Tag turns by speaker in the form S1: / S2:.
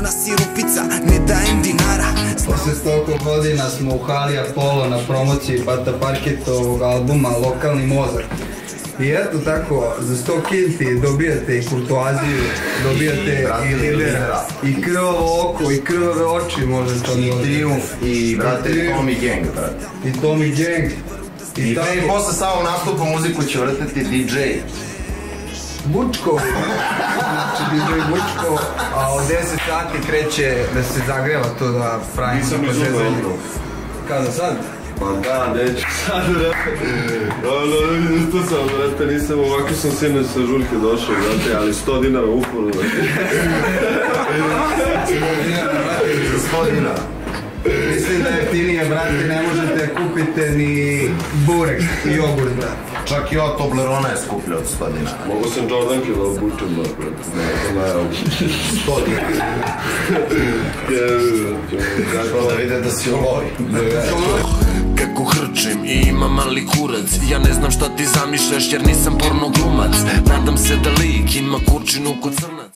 S1: sirupica, ne dajem dinara.
S2: Posle stoliko godina smo u hali Apollo na promociji Bata Parketovog albuma Lokalni mozak. I eto tako, za 100 kinti dobijate i kurtoaziju, dobijate i lidera, i krvavo oko, i krvave oči možete.
S3: I Trijumf, i brate Tommy Gang, brate.
S2: I Tommy Gang.
S3: I posle samog nastupa muziku će vrtiti DJ.
S2: Bučko, znači DJ Bučko, a od 10 sati kreće da se zagreva to da pravimo zezanje. Kada sad?
S4: Pa da, neću sad, brate. Isto sam, brate, nisam, ovako sam sinoć sa žurke došao, brate, ali 100 dinara uporu, brate.
S3: 100 dinara.
S2: Mislim da je jeftinije, brate, ne možete kupite ni burek i jogurt, brate.
S3: Čak i ova Toblerona je skuplja od 100 dinara.
S4: Mogu sam Jordanke da obučem, brate.
S3: 100 dinara. Što da vide da si lovi.
S5: Kako hrčim i imam mali kurac, ja ne znam šta ti zamišljaš jer nisam porno glumac. Nadam se da lik ima kurčinu kod crnac.